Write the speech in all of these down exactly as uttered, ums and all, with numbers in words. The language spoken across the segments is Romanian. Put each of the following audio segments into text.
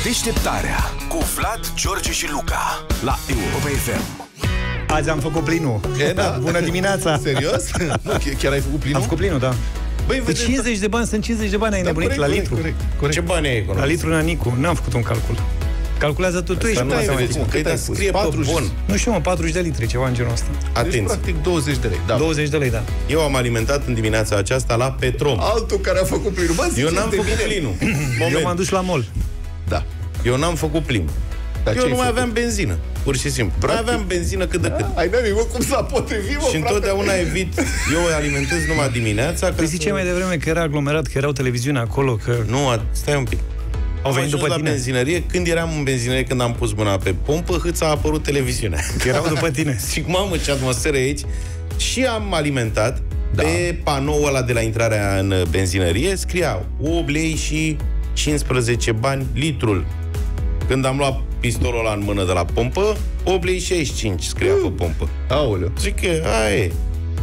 Deșteptarea cu Vlad, George și Luca la Europa F M. Azi am făcut plinul. E, da. Bună dimineața. Serios? Nu, chiar ai făcut plinul? Am făcut plinul, da. Băi, de cincizeci de bani, sunt cincizeci de bani, ai da, nebunit corect, la litru. Corect, corect. Ce bani ai economic? La litru Nanicu, n-am făcut un calcul. Calculează tu, tu ești nu ai matematic. vedeți, cât ai pus? Scrie pe bun. Nu știu, mă, patruzeci de litri, ceva în genul ăsta. Deci, Atenție. practic, douăzeci de lei. Da. douăzeci de lei, da. Eu am alimentat în dimineața aceasta la Petrom. Altul care a făcut plinul. Bă, Eu n-am făcut bine. plinul. Eu m-am dus la mall. Da. Eu n-am făcut plin. Dar Eu ce nu ai mai făcut? aveam benzină, pur și simplu. Nu Practic. aveam benzină cât de cât. Ai n-ai, mă, cum s-a potrivit, mă, Și întotdeauna evit, eu îi alimentez numai dimineața. Păi ziceai mai devreme că era aglomerat, că erau televiziune acolo, că Nu, a- stai un pic. au venit ajuns după la tine. benzinărie, când eram în benzinărie, când am pus mâna pe pompă, hâț a apărut televiziunea. Că erau după tine. Și mamă, ce atmosferă e aici. Și am alimentat, da. Pe panoul ăla de la intrarea în benzinărie scria opt lei și cincisprezece bani litrul. Când am luat pistolul ăla în mână de la pompă, opt lei șaizeci și cinci scria pe pompă. Aoleu. Zic că, aia e.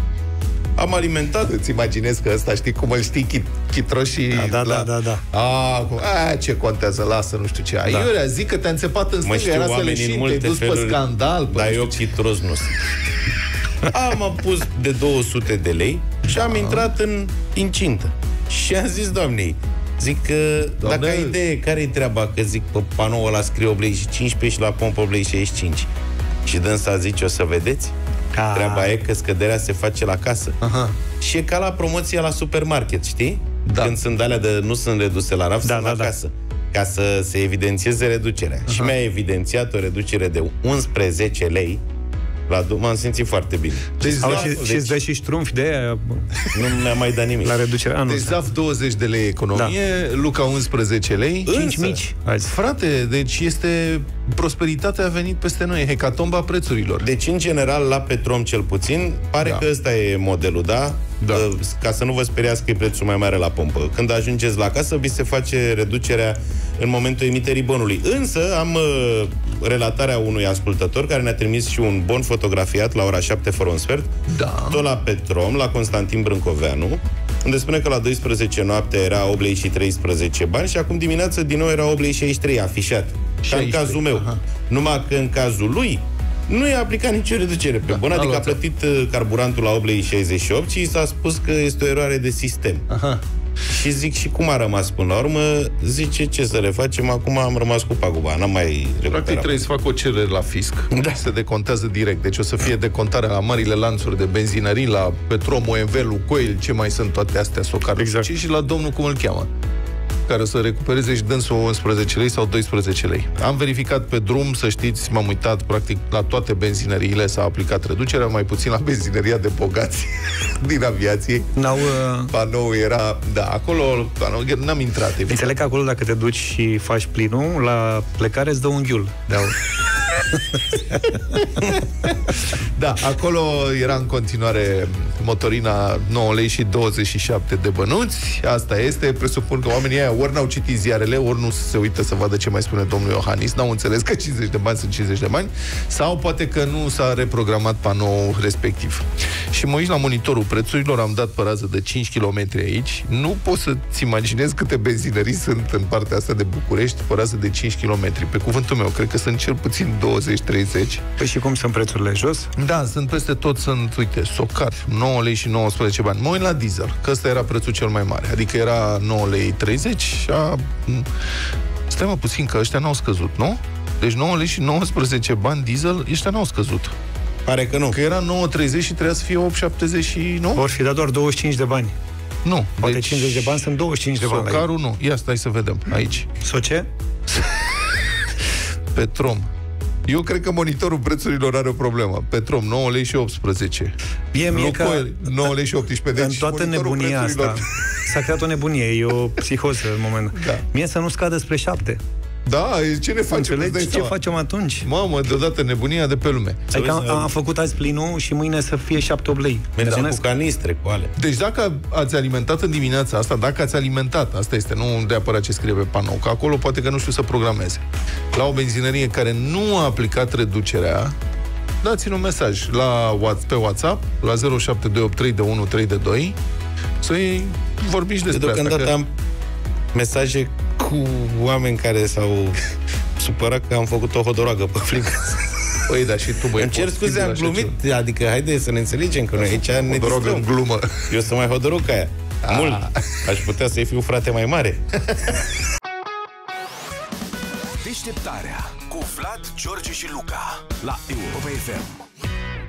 Am alimentat. Îți imaginezi că ăsta, știi cum îl știi, chit, chitroșii... Da, da, la... da, da. A, cum... a, ce contează, lasă, nu știu ce. Da. Iurea, zic că te-a înțepat în Mă stânga, știu era să oamenii leșini, în multe te-ai dus feluri, pe scandal. Pe dar nu eu știu ce. chitros nu sunt. Am, am pus de două sute de lei și am intrat în incintă. Și am zis doamnei, zic că, Doamne, dacă ai idee, care-i treaba? Că zic, pe panoul ăla scrie opt lei și cincisprezece și la pompă opt lei și șaizeci și cinci. Și dânsa zice, o să vedeți? Ah. Treaba e că scăderea se face la casă. Aha. Și e ca la promoția la supermarket, știi? Da. Când sunt alea de nu sunt reduse la raf, Da, sunt da, la da. casă. Ca să se evidențieze reducerea. Aha. Și mi-a evidențiat o reducere de unsprezece lei. La do- m-am simțit foarte bine. Deci, Au, Zaf, și, deci- și îți dă și ștrumfi de aia Nu mi-a mai dat nimic. la reducere. Anul deci ăsta. Zaf douăzeci de lei economie, da. Luca unsprezece lei. Cinci Însă, mici azi. Frate, deci este... Prosperitatea a venit peste noi, hecatomba prețurilor. Deci, în general, la Petrom cel puțin, pare Da. că ăsta e modelul, da? Da. Uh, Ca să nu vă speriați că e prețul mai mare la pompă. Când ajungeți la casă, vi se face reducerea în momentul emiterii bonului. Însă, am uh, relatarea unui ascultător care ne-a trimis și un bon fotografiat la ora șapte fără un sfert, Da. tot la Petrom, la Constantin Brâncoveanu, unde spune că la douăsprezece noapte era opt lei și treisprezece bani și acum dimineață din nou era opt lei și șaizeci și trei, afișat. Ca în șaizeci și trei, cazul meu. aha. Numai că în cazul lui nu i-a aplicat nicio reducere pe Da, bun, adică a a luat-o. plătit uh, carburantul la opt lei și șaizeci și opt și i s-a spus că este o eroare de sistem. Aha. Și zic, și cum a rămas până la urmă? Zice, ce să le facem? Acum am rămas cu paguba, n-am mai Practic recuperat. trebuie să fac o cerere la fisc. Da. Se decontează direct. Deci o să fie decontarea la marile lanțuri de benzinării, la Petrom, O M V, Lucoil, ce mai sunt toate astea, Socar. Exact. Și la domnul, cum îl cheamă, care o să recupereze și dânsul unsprezece lei sau doisprezece lei. Am verificat pe drum, să știți, m-am uitat, practic, la toate benzinăriile s-a aplicat reducerea, mai puțin la benzinăria de bogați din aviație. N-au, uh, Panou era, da, acolo, panou, n-am intrat, evident. înțeleg că acolo dacă te duci și faci plinul, la plecare îți dă un ghiul de aur. Da, acolo era în continuare motorina nouă lei și douăzeci și șapte de bănuți. Asta este, presupun că oamenii aia ori n-au citit ziarele, ori nu se uită să vadă ce mai spune domnul Iohannis, n-au înțeles că cincizeci de bani sunt cincizeci de bani, sau poate că nu s-a reprogramat panoul respectiv. Și mă uit la monitorul prețurilor, am dat pe rază de cinci kilometri aici, nu poți să-ți imaginezi câte benzinării sunt în partea asta de București pe rază de cinci kilometri. Pe cuvântul meu, cred că sunt cel puțin douăzeci treizeci. Păi și cum sunt prețurile jos? Da, sunt peste tot, sunt, uite, Socar, nouă lei și nouăsprezece bani. Mă uit la diesel, că ăsta era prețul cel mai mare. Adică era nouă lei treizeci și a... Stai mă puțin, că ăștia n-au scăzut, nu? Deci nouă lei și nouăsprezece bani diesel, ăștia n-au scăzut. Pare că nu. Că era nouă treizeci și trebuia să fie opt șaptezeci și nouă? Vor fi dat doar douăzeci și cinci de bani. Nu. Poate Deci, cincizeci de bani sunt douăzeci și cinci de bani. Socarul nu. Ia stai să vedem, aici. Soce? Petrom. Eu cred că monitorul prețurilor are o problemă. Petrom, nouă lei și optsprezece. Mie, mie că Lucoil, nouă lei și optsprezece. în Deci toată monitorul nebunia asta prețurilor- s-a creat o nebunie, e o psihoză în moment. Da. Mie să nu scadă spre șapte. Da, ce ne facem? Îți dai Înțelegi? Ce seama? facem atunci? Mamă, deodată nebunia de pe lume. Adică am, vezi, am făcut azi plinul și mâine să fie șapte opt lei. Mergeam cu Mulțumesc. canistre, cu ale. Deci dacă ați alimentat în dimineața asta, dacă ați alimentat, asta este, nu neapărat ce scrie pe panou, că acolo poate că nu știu să programeze. La o benzinărie care nu a aplicat reducerea, dați-mi un mesaj la, pe WhatsApp, la zero șapte doi opt trei unu trei doi, să-i vorbiți despre asta. Deocamdată Că... am mesaje cu cu oameni care s-au supărat că am făcut o hodorogă pe flică. Păi, dar și tu, băi, îmi cer scuze, am glumit. Ceva. Adică, haide să ne înțelegem, că noi aici ne hodorogă în glumă. Eu sunt mai hodorog ca aia. A. Mult. Aș putea să-i fiu frate mai mare. Deșteptarea cu Vlad, George și Luca la Europa F M.